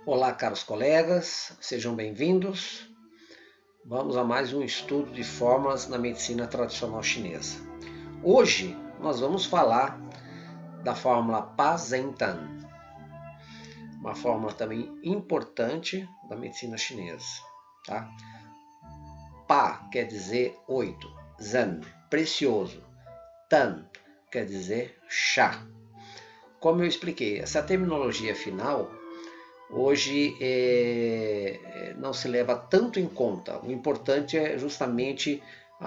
Olá, caros colegas, sejam bem-vindos. Vamos a mais um estudo de fórmulas na medicina tradicional chinesa. Hoje nós vamos falar da fórmula Pa-Zhen-Tan, uma fórmula também importante da medicina chinesa. Tá? Pa quer dizer 8, Zhen, precioso, Tan quer dizer chá. Como eu expliquei, essa terminologia final hoje não se leva tanto em conta. O importante é justamente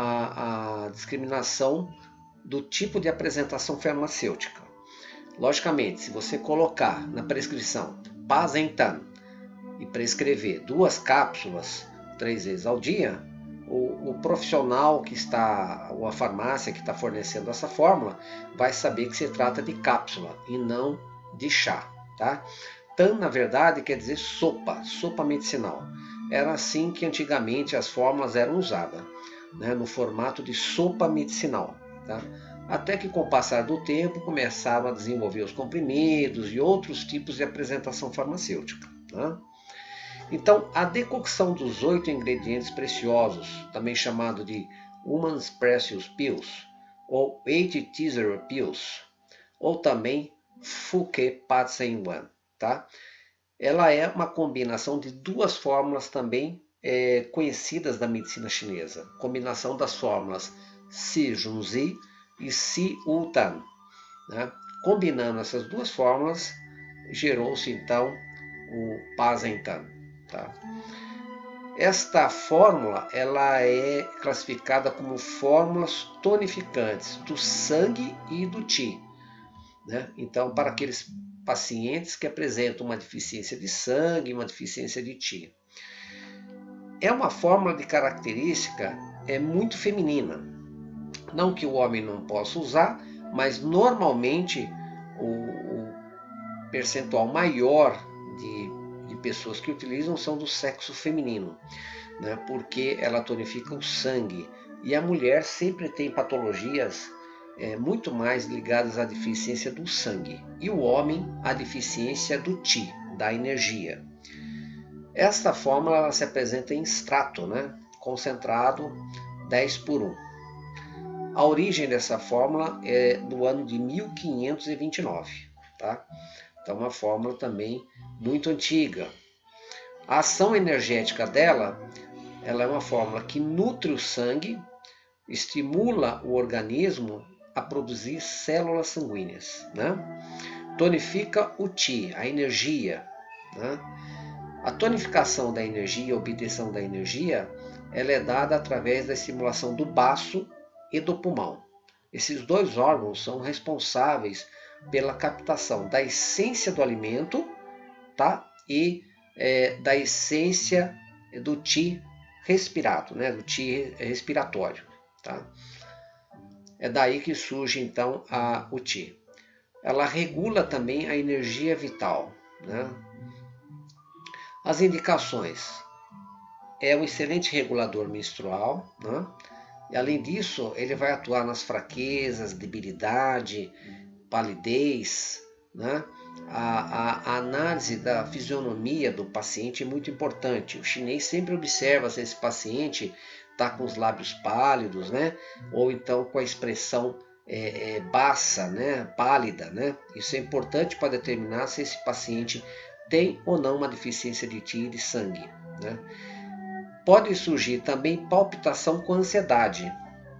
a discriminação do tipo de apresentação farmacêutica. Logicamente, se você colocar na prescrição Pa-Zhen-Tan e prescrever 2 cápsulas 3 vezes ao dia, o profissional que está, ou a farmácia que está fornecendo essa fórmula, vai saber que se trata de cápsula e não de chá, tá? Tan, na verdade, quer dizer sopa, sopa medicinal. Era assim que antigamente as fórmulas eram usadas, né, no formato de sopa medicinal. Tá? Até que com o passar do tempo começaram a desenvolver os comprimidos e outros tipos de apresentação farmacêutica. Tá? Então, a decocção dos 8 ingredientes preciosos, também chamado de Woman's Precious Pills, ou 8 Teaser Pills, ou também Fuke Pa-Zhen-Wan, tá? Ela é uma combinação de 2 fórmulas também conhecidas da medicina chinesa. Combinação das fórmulas Si Junzi e Si Wu-Tan. Né? Combinando essas 2 fórmulas, gerou-se então o Pa-Zhen-Tan. Tá? Esta fórmula ela é classificada como fórmulas tonificantes do sangue e do qi. Né? Então, para aqueles pacientes que apresentam uma deficiência de sangue, uma deficiência de qi. É uma fórmula de característica muito feminina. Não que o homem não possa usar, mas normalmente o percentual maior de pessoas que utilizam são do sexo feminino, né? Porque ela tonifica o sangue. E a mulher sempre tem patologias muito mais ligadas à deficiência do sangue, e o homem à deficiência do qi, da energia. Esta fórmula ela se apresenta em extrato, né? Concentrado 10:1. A origem dessa fórmula é do ano de 1529. Tá? Então, uma fórmula também muito antiga. A ação energética dela ela é uma fórmula que nutre o sangue, estimula o organismo a produzir células sanguíneas, né? Tonifica o qi, a energia. Né? A tonificação da energia, a obtenção da energia, ela é dada através da estimulação do baço e do pulmão. Esses 2 órgãos são responsáveis pela captação da essência do alimento, tá? E da essência do qi respirado, né? Do qi respiratório. Tá? É daí que surge então o qi. Ela regula também a energia vital. Né? As indicações. É um excelente regulador menstrual. Né? E além disso, ele vai atuar nas fraquezas, debilidade, palidez. Né? A análise da fisionomia do paciente é muito importante. O chinês sempre observa se esse paciente está com os lábios pálidos, né? Ou então com a expressão baça, né? Pálida. Né? Isso é importante para determinar se esse paciente tem ou não uma deficiência de qi e de sangue. Né? Pode surgir também palpitação com ansiedade,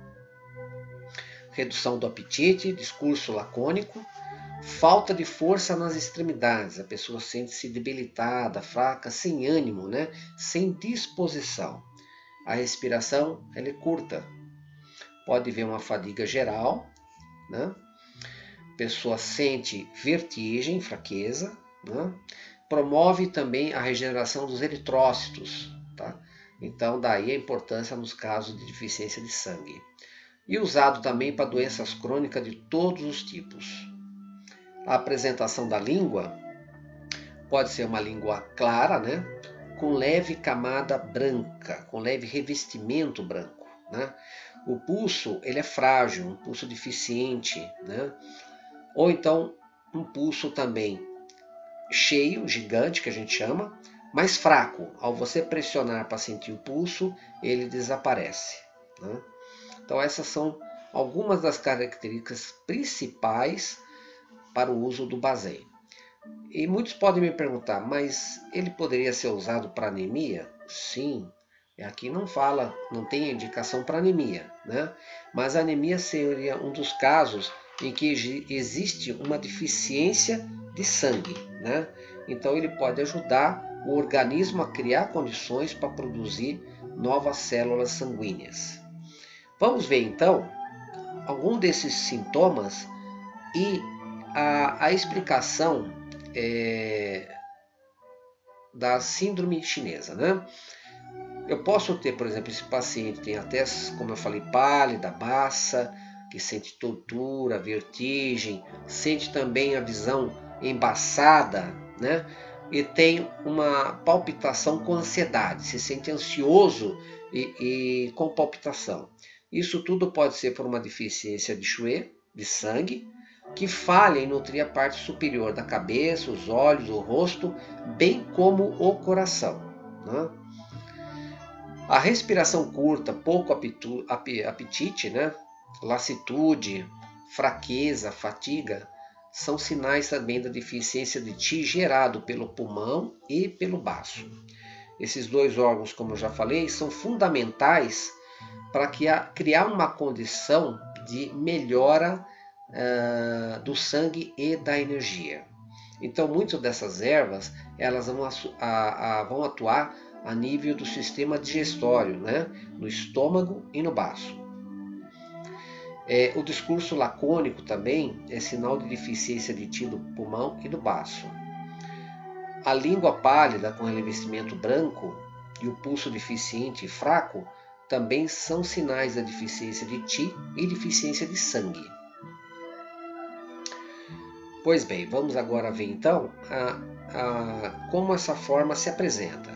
redução do apetite, discurso lacônico, falta de força nas extremidades, a pessoa sente-se debilitada, fraca, sem ânimo, né? Sem disposição. A respiração ela é curta, pode haver uma fadiga geral, né? A pessoa sente vertigem, fraqueza, né? Promove também a regeneração dos eritrócitos, tá? Então daí a importância nos casos de deficiência de sangue. E usado também para doenças crônicas de todos os tipos. A apresentação da língua pode ser uma língua clara, né? Com leve camada branca, com leve revestimento branco. Né? O pulso ele é frágil, um pulso deficiente. Né? Ou então um pulso também cheio, gigante, que a gente chama, mas fraco. Ao você pressionar para sentir o pulso, ele desaparece, né? Então essas são algumas das características principais para o uso do Basen. E muitos podem me perguntar, mas ele poderia ser usado para anemia? Sim, aqui não fala, não tem indicação para anemia, né? Mas a anemia seria um dos casos em que existe uma deficiência de sangue, né? Então ele pode ajudar o organismo a criar condições para produzir novas células sanguíneas. Vamos ver então algum desses sintomas e a explicação da síndrome chinesa, né? Eu posso ter, por exemplo, esse paciente tem até, como eu falei, pálida, baça, que sente tontura, vertigem, sente também a visão embaçada, né? E tem uma palpitação com ansiedade, se sente ansioso e com palpitação. Isso tudo pode ser por uma deficiência de Xue, de sangue, que falha em nutrir a parte superior da cabeça, os olhos, o rosto, bem como o coração, né? A respiração curta, pouco apetite, né? Lassitude, fraqueza, fadiga, são sinais também da deficiência de Qi gerado pelo pulmão e pelo baço. Esses dois órgãos, como eu já falei, são fundamentais para criar uma condição de melhora do sangue e da energia. Então, muitas dessas ervas elas vão atuar a nível do sistema digestório, né? No estômago e no baço. O discurso lacônico também é sinal de deficiência de Qi do pulmão e do baço. A língua pálida com revestimento branco e o pulso deficiente e fraco também são sinais da deficiência de Qi e deficiência de sangue. Pois bem, vamos agora ver então como essa forma se apresenta.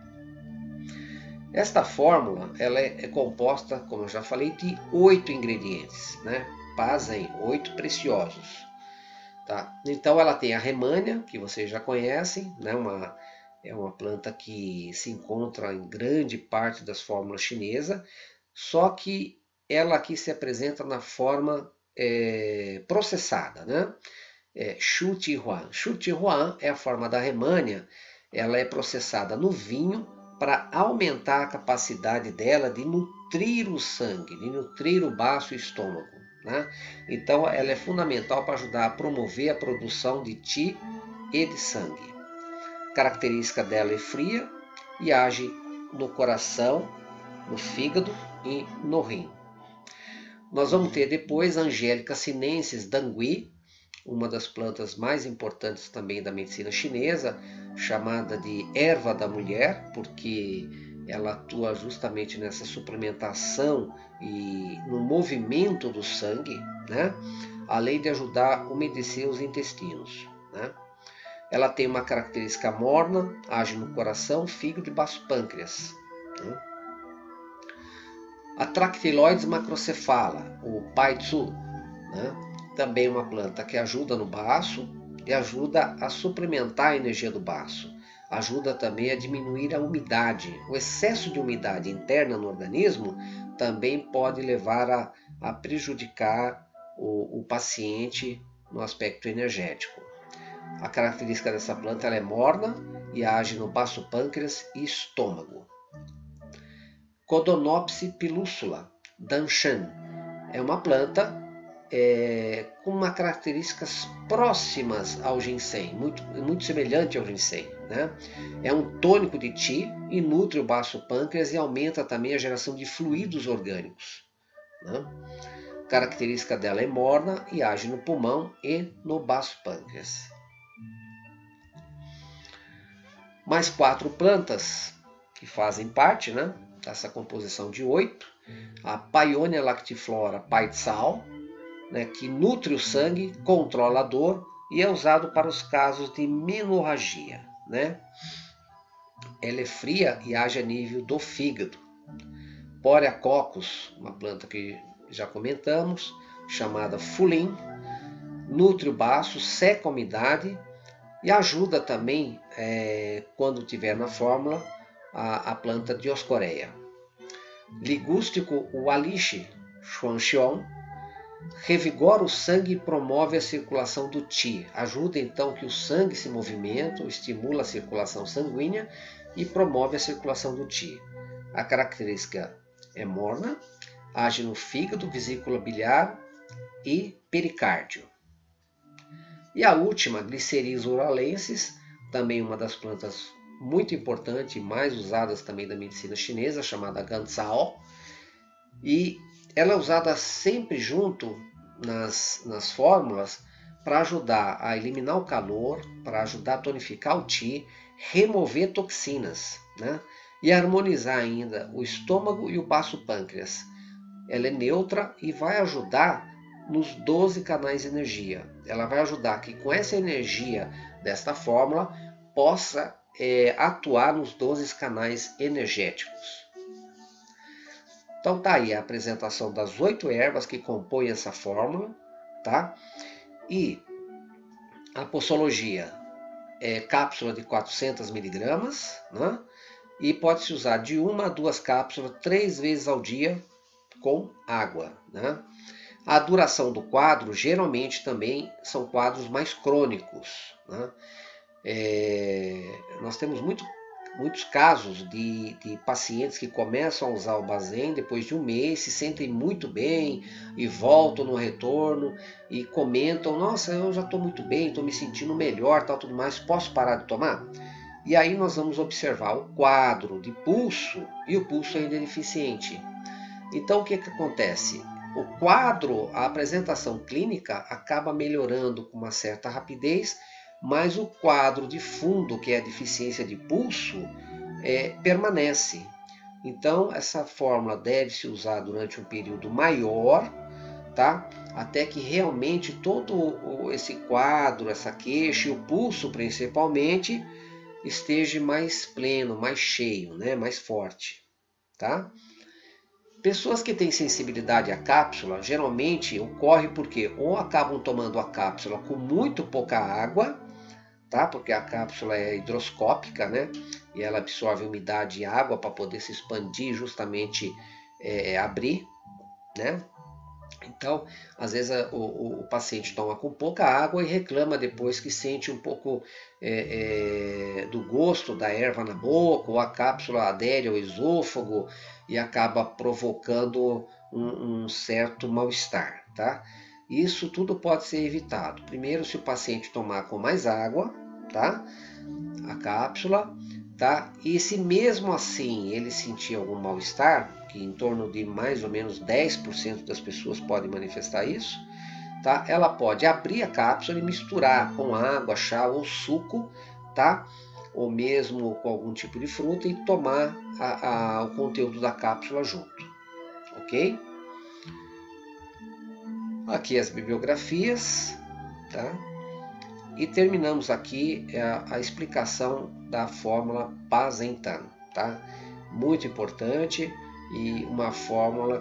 Esta fórmula ela é composta, como eu já falei, de 8 ingredientes, né? Basen, 8 preciosos. Tá? Então ela tem a remânia, que vocês já conhecem, né? É uma planta que se encontra em grande parte das fórmulas chinesas, só que ela aqui se apresenta na forma processada, né? Shu Ti Huan. Shu Ti Huan é a forma da remânia, ela é processada no vinho para aumentar a capacidade dela de nutrir o sangue, de nutrir o baço e o estômago, né? Então ela é fundamental para ajudar a promover a produção de Qi e de sangue. A característica dela é fria e age no coração, no fígado e no rim. Nós vamos ter depois a Angélica sinensis Dangui, uma das plantas mais importantes também da medicina chinesa, chamada de erva da mulher, porque ela atua justamente nessa suplementação e no movimento do sangue, né? Além de ajudar a umedecer os intestinos, né? Ela tem uma característica morna, age no coração, fígado e baço pâncreas, né? A Tractyloides macrocephala, o Pai Tzu, né? Também é uma planta que ajuda no baço e ajuda a suplementar a energia do baço. Ajuda também a diminuir a umidade. O excesso de umidade interna no organismo também pode levar a prejudicar o paciente no aspecto energético. A característica dessa planta ela é morna e age no baço pâncreas e estômago. Codonopsis pilúscula, Danshan, é uma planta com uma características próximas ao ginseng, muito semelhante ao ginseng, né? É um tônico de Qi e nutre o baço pâncreas e aumenta também a geração de fluidos orgânicos, né? A característica dela é morna e age no pulmão e no baço pâncreas. Mais 4 plantas que fazem parte, né, dessa composição de 8. A Paeonia lactiflora Paitsal, né, que nutre o sangue, controla a dor e é usado para os casos de menorragia, né? Ela é fria e age a nível do fígado. Porea coccus, uma planta que já comentamos, chamada Fulin, nutre o baço, seca a umidade, E ajuda também, quando tiver na fórmula, a planta Dioscorea. Ligústico, o Alishi Xuanxiong, revigora o sangue e promove a circulação do Qi. Ajuda então que o sangue se movimente, estimula a circulação sanguínea e promove a circulação do Qi. A característica é morna, age no fígado, vesícula biliar e pericárdio. E a última, Glyceris uralensis, também uma das plantas muito importantes e mais usadas também da medicina chinesa, chamada Gancao. E ela é usada sempre junto nas fórmulas para ajudar a eliminar o calor, para ajudar a tonificar o Qi, remover toxinas, né? E harmonizar ainda o estômago e o baço pâncreas. Ela é neutra e vai ajudar nos 12 canais de energia. Ela vai ajudar que com essa energia desta fórmula possa atuar nos 12 canais energéticos. Então tá aí a apresentação das 8 ervas que compõem essa fórmula, tá? E a posologia é cápsula de 400 miligramas, né? E pode-se usar de 1 a 2 cápsulas 3 vezes ao dia com água, né? A duração do quadro geralmente também são quadros mais crônicos, né? Nós temos muitos casos de pacientes que começam a usar o Bazen depois de um mês, se sentem muito bem e voltam no retorno e comentam: nossa, eu já estou muito bem, estou me sentindo melhor, tal, tudo mais, posso parar de tomar? E aí nós vamos observar o quadro de pulso e o pulso ainda é deficiente. Então o que acontece? O quadro, a apresentação clínica acaba melhorando com uma certa rapidez, mas o quadro de fundo, que é a deficiência de pulso, permanece. Então essa fórmula deve se usar durante um período maior, tá? Até que realmente todo esse quadro, essa queixa e o pulso principalmente esteja mais pleno, mais cheio, né? Mais forte, tá? Pessoas que têm sensibilidade à cápsula, geralmente ocorre porque ou acabam tomando a cápsula com muito pouca água, tá? Porque a cápsula é hidroscópica, né? E ela absorve umidade e água para poder se expandir, justamente abrir, né? Então, às vezes o paciente toma com pouca água e reclama depois que sente um pouco do gosto da erva na boca, ou a cápsula adere ao esôfago e acaba provocando um certo mal-estar, tá? Isso tudo pode ser evitado. Primeiro, se o paciente tomar com mais água, tá? A cápsula, tá? E se mesmo assim ele sentir algum mal-estar, que em torno de mais ou menos 10% das pessoas podem manifestar isso, tá? Ela pode abrir a cápsula e misturar com água, chá ou suco, tá? Ou mesmo com algum tipo de fruta e tomar o conteúdo da cápsula junto, ok? Aqui as bibliografias, tá? E terminamos aqui a explicação da fórmula Bazentan, tá? Muito importante e uma fórmula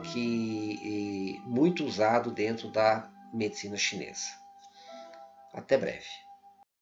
que muito usado dentro da medicina chinesa. Até breve.